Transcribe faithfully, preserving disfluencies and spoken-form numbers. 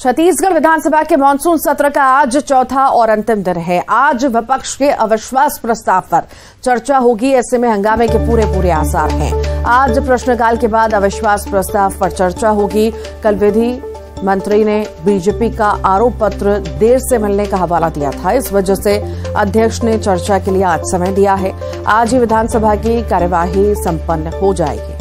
छत्तीसगढ़ विधानसभा के मानसून सत्र का आज चौथा और अंतिम दिन है। आज विपक्ष के अविश्वास प्रस्ताव पर चर्चा होगी। ऐसे में हंगामे के पूरे पूरे आसार हैं। आज प्रश्नकाल के बाद अविश्वास प्रस्ताव पर चर्चा होगी। कल विधि मंत्री ने बीजेपी का आरोप पत्र देर से मिलने का हवाला दिया था। इस वजह से अध्यक्ष ने चर्चा के लिए आज समय दिया है। आज ही विधानसभा की कार्यवाही संपन्न हो जाएगी।